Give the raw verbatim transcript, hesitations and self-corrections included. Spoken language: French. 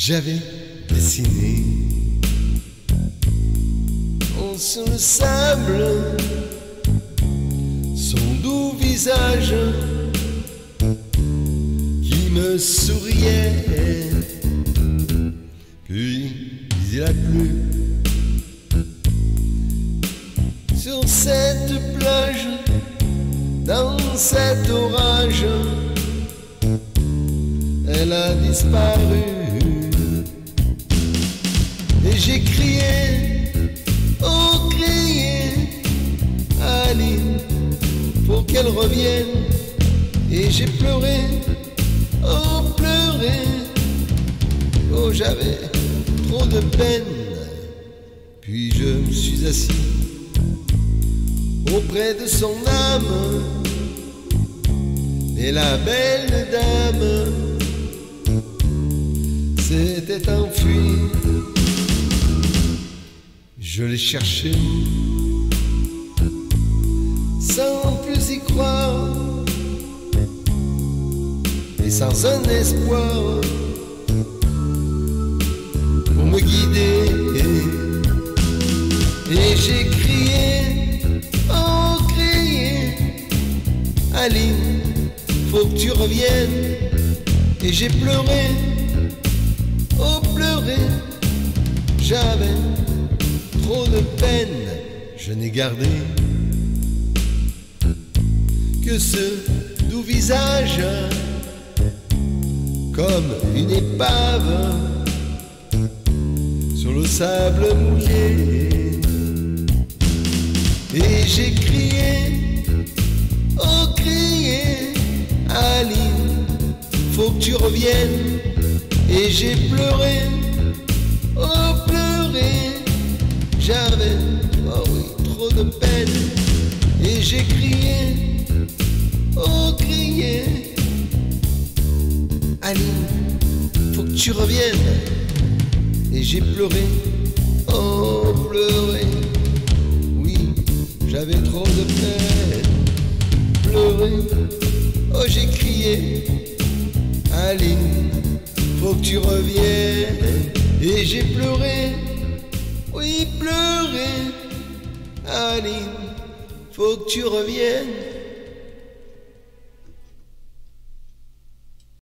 J'avais dessiné sur le sable son doux visage qui me souriait. Puis il a plu sur cette plage, dans cet orage, elle a disparu. Et j'ai crié, oh crié, Aline, faut qu'elle revienne. Et j'ai pleuré, oh pleuré, oh j'avais trop de peine. Puis je me suis assis auprès de son âme, et la belle dame s'était enfuie. Je l'ai cherché sans plus y croire et sans un espoir pour me guider. Et j'ai crié, oh crié, Aline, faut que tu reviennes. Et j'ai pleuré, oh pleuré, j'avais trop de peine. Je n'ai gardé que ce doux visage, comme une épave sur le sable mouillé. Et j'ai crié, oh crié, Aline, faut que tu reviennes. Et j'ai pleuré, oh pleuré, j'avais, oh oui, trop de peine. Et j'ai crié, oh crié, Aline, faut que tu reviennes. Et j'ai pleuré, oh pleuré, oui, j'avais trop de peine. Pleuré, oh j'ai crié, Aline, faut que tu reviennes. Et j'ai pleuré, oui, pleurer, Aline, faut que tu reviennes.